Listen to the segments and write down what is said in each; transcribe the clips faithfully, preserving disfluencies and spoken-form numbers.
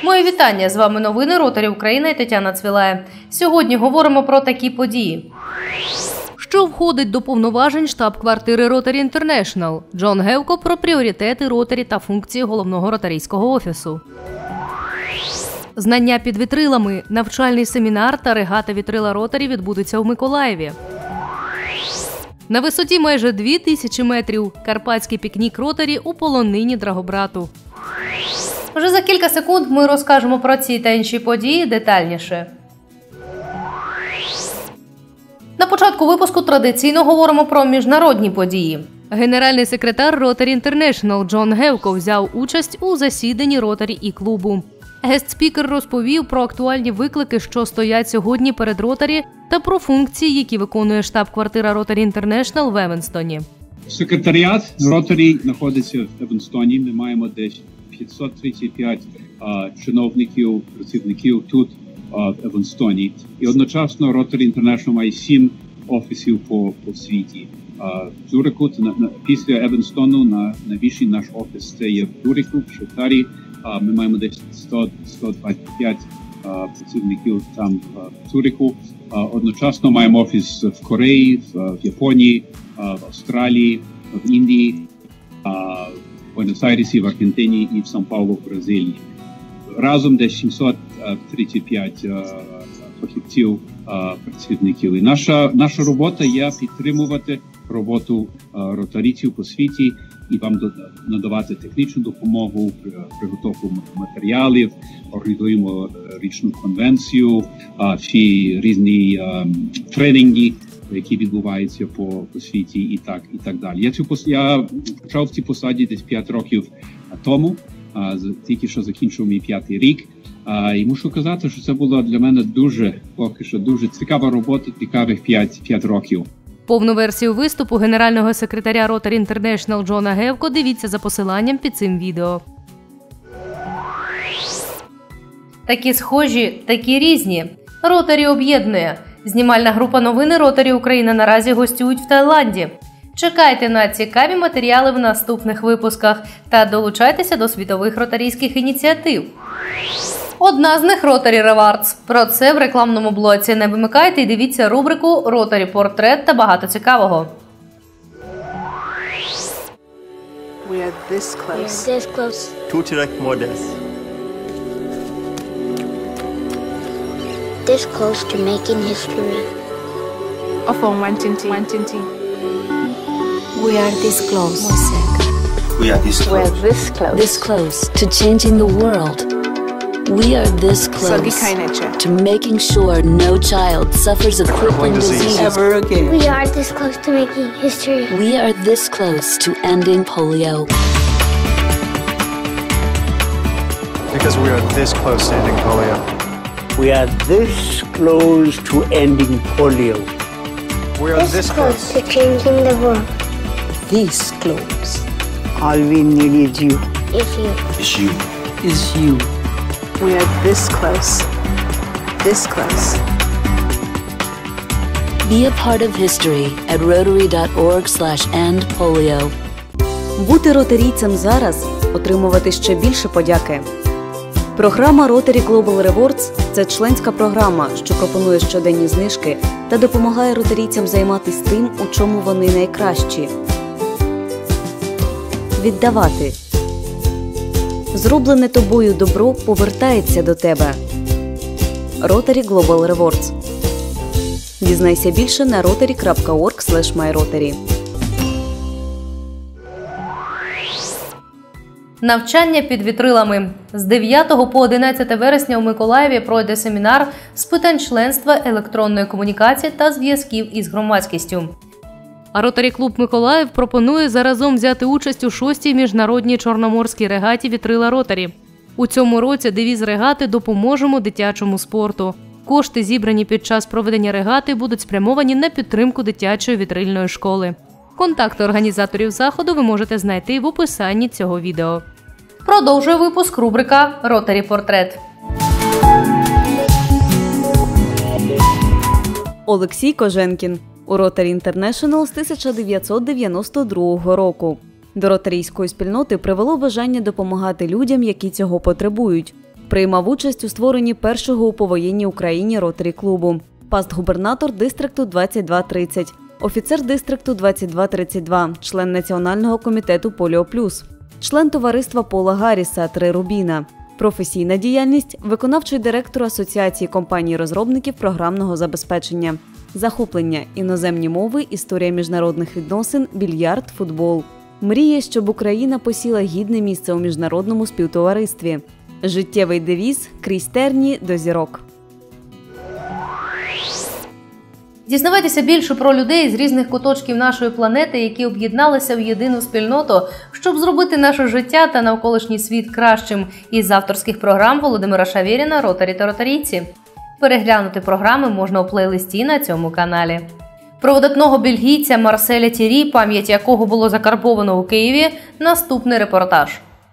Моє вітання! З вами новини Ротарі Україна і Тетяна Цвілає. Сьогодні говоримо про такі події. Що входить до повноважень штаб-квартири Rotary International? Джон Гевко про пріоритети Ротарі та функції головного ротарійського офісу. Знання під вітрилами. Навчальний семінар та регата вітрила Ротарі відбудеться у Миколаєві. На висоті майже дві тисячі метрів. Карпатський пікнік Ротарі у полонині Драгобрату. Вже за кілька секунд ми розкажемо про ці та інші події детальніше. На початку випуску традиційно говоримо про міжнародні події. Генеральний секретар Rotary International Джон Гевко взяв участь у засіданні Ротарі і клубу. Гест-спікер розповів про актуальні виклики, що стоять сьогодні перед Ротарі, та про функції, які виконує штаб-квартира Rotary International в Еванстоні. Секретаріат Ротарі знаходиться в Еванстоні. Ми маємо десь п'ятсот тридцять п'ять а, чиновників, працівників тут а, в Еванстоні. І одночасно Rotary International має сім офісів по, по світі. А, в Цюриху, на, на, після Еванстону, на, найбільший наш офіс це є в Цюриху, в Швейцарії. А, ми маємо десь сто - сто двадцять п'ять а, працівників там а, в Цюриху. А, одночасно маємо офіс в Кореї, в, в Японії, а, в Австралії, в Індії, а, в Буенос-Айресі, в Аргентині і в Сан-Паулу, в Бразилії. Разом десь сімсот тридцять п'ять а, фахівців, а, працівників. І наша, наша робота є підтримувати роботу а, ротарійців по світі і вам надавати технічну допомогу, приготовку матеріалів, організуємо річну конвенцію, а, всі різні а, тренінги, які відбуваються по, по світі, і так і так далі. Я цю я почав в цій посаді десь п'ять років тому, а, тільки що закінчив мій п'ятий рік. А, і мушу казати, що це була для мене дуже, поки що дуже цікава робота, цікавих п'ять років. Повну версію виступу генерального секретаря Rotary International Джона Гевко дивіться за посиланням під цим відео. Такі схожі, такі різні. Ротарі об'єднує. Знімальна група новини Ротарі Україна наразі гостюють в Таїланді. Чекайте на цікаві матеріали в наступних випусках та долучайтеся до світових ротарійських ініціатив. Одна з них – Rotary Rewards. Про це в рекламному блоці. Не вимикайте і дивіться рубрику «Ротарі Портрет» та багато цікавого. We are this close. We are this close. To direct models. This close to making history. Of one twenty. one twenty. We are this close. We are this We are close. this close. This close to changing the world. We are this close to making sure no child suffers a crippling disease Ever again. We are this close to making history. We are this close to ending polio. Because we are this close to ending polio. We are this close to ending polio. We are this close. to changing the world. This close All we need is you. Is you. It's you. is you. We are this close. This close. Be a part of history at rotary dot org slash end polio. Бути ротарійцем зараз – отримувати ще більше подяки. Програма Rotary Global Rewards – це членська програма, що пропонує щоденні знижки та допомагає ротарійцям займатися тим, у чому вони найкращі. Віддавати. Зроблене тобою добро повертається до тебе. Rotary Global Rewards. Дізнайся більше на rotary крапка org слеш май ротарі. Навчання під вітрилами. З дев'ятого по одинадцяте вересня у Миколаєві пройде семінар з питань членства, електронної комунікації та зв'язків із громадськістю. А Ротарі-клуб Миколаїв пропонує заразом взяти участь у шостій міжнародній чорноморській регаті «Вітрила Ротарі». У цьому році девіз регати «Допоможемо дитячому спорту». Кошти, зібрані під час проведення регати, будуть спрямовані на підтримку дитячої вітрильної школи. Контакти організаторів заходу ви можете знайти в описанні цього відео. Продовжує випуск рубрика «Ротарі Портрет». Олексій Коженкін. У Rotary International з тисяча дев'ятсот дев'яносто другого року. До ротарійської спільноти привело бажання допомагати людям, які цього потребують. Приймав участь у створенні першого у повоєнній Україні ротарі-клубу. Пастгубернатор дистрикту двадцять два тридцять, офіцер дистрикту двадцять два тридцять два, член Національного комітету Поліо Плюс, член товариства Пола Гарріса «Три Рубіна». Професійна діяльність – виконавчий директор Асоціації компаній-розробників програмного забезпечення. Захоплення – іноземні мови, історія міжнародних відносин, більярд, футбол. Мріє, щоб Україна посіла гідне місце у міжнародному співтоваристві. Життєвий девіз – крізь терні до зірок. Дізнавайтеся більше про людей з різних куточків нашої планети, які об'єдналися в єдину спільноту, щоб зробити наше життя та навколишній світ кращим. Із авторських програм Володимира Шавєріна «Ротарі та ротарійці». Переглянути програми можна у плейлисті на цьому каналі. Про видатного бельгійця Марселя Тірі, пам'ять якого було закарбовано у Києві, наступний репортаж.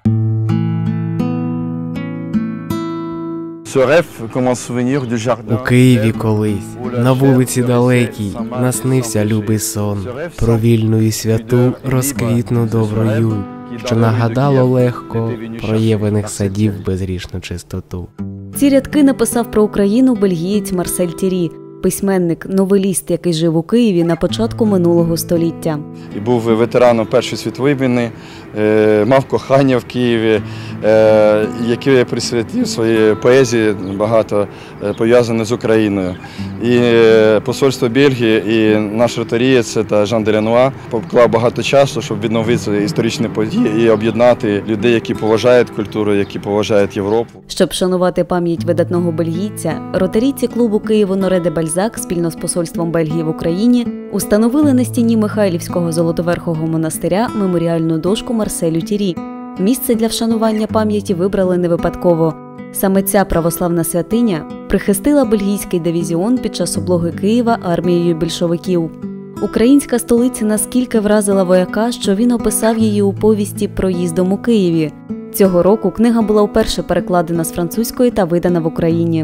У Києві колись, на вулиці далекій, наснився любий сон про вільну і святу розквітну добру юнь, що нагадало легко про євених садів безгрішну чистоту. Ці рядки написав про Україну бельгієць Марсель Тірі, письменник, новеліст, який жив у Києві на початку минулого століття. І був ветераном Першої світової війни, мав кохання в Києві, яке я присвятив своїй поезії, багато пов'язане з Україною. І посольство Бельгії, і наш ротарієць та Жан Делянуа поклав багато часу, щоб відновити історичні події і об'єднати людей, які поважають культуру, які поважають Європу. Щоб шанувати пам'ять видатного бельгійця, ротарійці клубу Києву Норе де Бальзак спільно з посольством Бельгії в Україні установили на стіні Михайлівського Золотоверхого монастиря меморіальну дошку Марселю Тірі. Місце для вшанування пам'яті вибрали не випадково. Саме ця православна святиня прихистила бельгійський дивізіон під час облоги Києва армією більшовиків. Українська столиця наскільки вразила вояка, що він описав її у повісті «Проїздом у Києві». Цього року книга була вперше перекладена з французької та видана в Україні.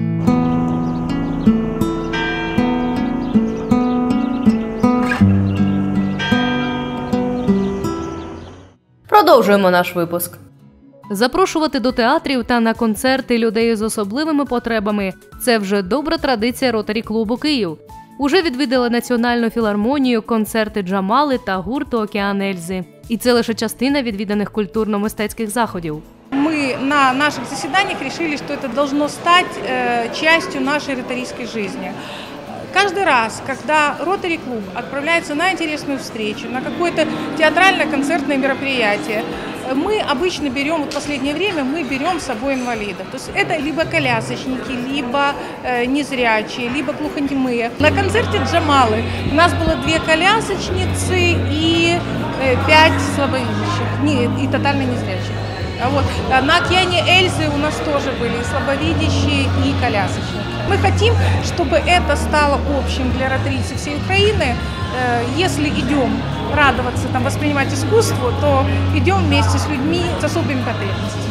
Продовжуємо наш випуск. Запрошувати до театрів та на концерти людей з особливими потребами – це вже добра традиція Ротарі-клубу Київ. Уже відвідали Національну філармонію, концерти Джамали та гурту «Океан Ельзи». І це лише частина відвіданих культурно-мистецьких заходів. Мы на наших заседаниях решили, что это должно стать э, частью нашей ротарийской жизни. Каждый раз, когда Ротари-клуб отправляется на интересную встречу, на какое-то театрально-концертное мероприятие, мы обычно берем, вот в последнее время мы берем с собой инвалидов. То есть это либо колясочники, либо э, незрячие, либо глухонемые. На концерте Джамалы у нас было две колясочницы и э, пять слабовидящих, не, и тотально незрячих. Вот. На «Океане Эльзы» у нас тоже были слабовидящие и колясочники. Мы хотим, чтобы это стало общим для ротарийцев всей Украины. Если идем радоваться, там, воспринимать искусство, то идем вместе с людьми с особыми потребностями.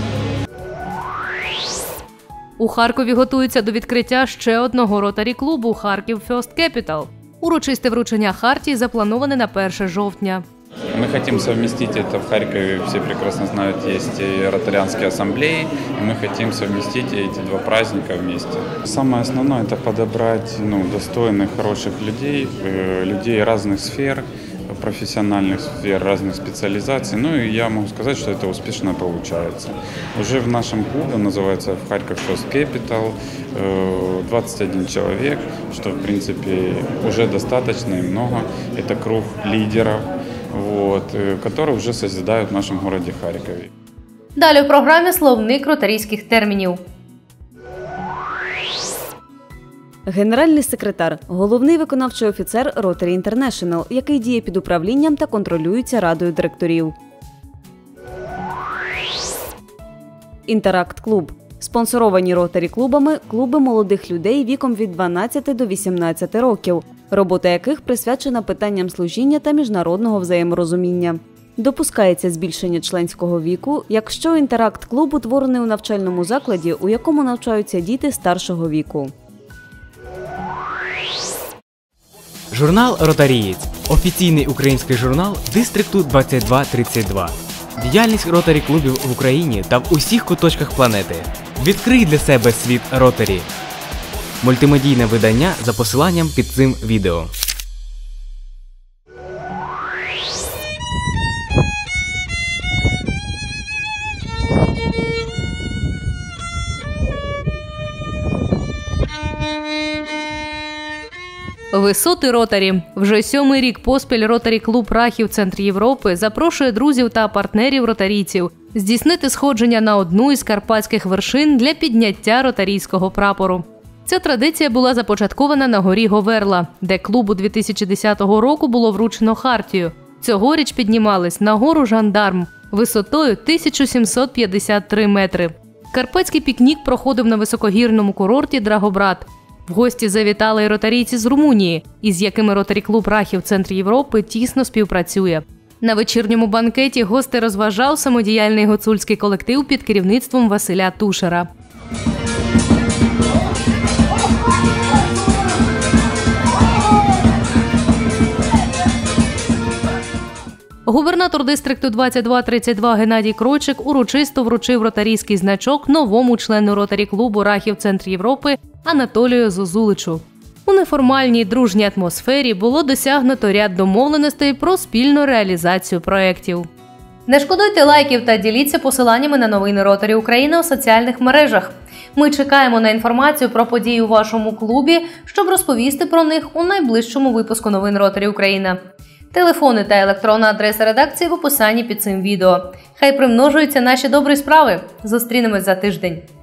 У Харкові готуються до відкриття ще одного ротарі-клубу «Харків First Capital». Урочисте вручення хартії заплановане на перше жовтня. Мы хотим совместить это в Харькове, все прекрасно знают, есть и ротарианские ассамблеи, и мы хотим совместить эти два праздника вместе. Самое основное – это подобрать ну, достойных, хороших людей, людей разных сфер, профессиональных сфер, разных специализаций. Ну и я могу сказать, что это успешно получается. Уже в нашем клубе, называется в Харьков First Capital, двадцать один человек, что в принципе уже достаточно и много. Это круг лидеров, вот, которые уже созидают в нашем городе Харькове. Далі в програмі словник ротарійських термінів. Генеральний секретар – головний виконавчий офіцер Rotary International, який діє під управлінням та контролюється радою директорів. Інтеракт-клуб – спонсоровані Ротарі-клубами клуби молодих людей віком від дванадцяти до вісімнадцяти років, робота яких присвячена питанням служіння та міжнародного взаєморозуміння. Допускається збільшення членського віку, якщо інтеракт-клуб утворений у навчальному закладі, у якому навчаються діти старшого віку. Журнал «Ротарієць» – офіційний український журнал дистрикту двадцять два тридцять два. Діяльність ротарі-клубів в Україні та в усіх куточках планети. Відкрий для себе світ Ротарі. Мультимедійне видання за посиланням під цим відео. Висоти Ротарі. Вже сьомий рік поспіль Ротарі Клуб Рахів Центр Європи запрошує друзів та партнерів ротарійців здійснити сходження на одну із карпатських вершин для підняття ротарійського прапору. Ця традиція була започаткована на горі Говерла, де клубу дві тисячі десятого року було вручено хартію. Цьогоріч піднімались на гору Жандарм висотою тисяча сімсот п'ятдесят три метри. Карпатський пікнік проходив на високогірному курорті Драгобрат. В гості завітали й ротарійці з Румунії, із якими Ротарі Клуб Рахів Центр Європи тісно співпрацює. На вечірньому банкеті гостей розважав самодіяльний гуцульський колектив під керівництвом Василя Тушера. Губернатор дистрикту двадцять два тридцять два Геннадій Кройчик урочисто вручив ротарійський значок новому члену Ротарі Клубу Рахів Центр Європи Анатолію Зозуличу. У неформальній дружній атмосфері було досягнуто ряд домовленостей про спільну реалізацію проєктів. Не шкодуйте лайків та діліться посиланнями на новини Ротарі України у соціальних мережах. Ми чекаємо на інформацію про події у вашому клубі, щоб розповісти про них у найближчому випуску новин Ротарі Україна. Телефони та електронна адреса редакції в описанні під цим відео. Хай примножуються наші добрі справи. Зустрінемось за тиждень.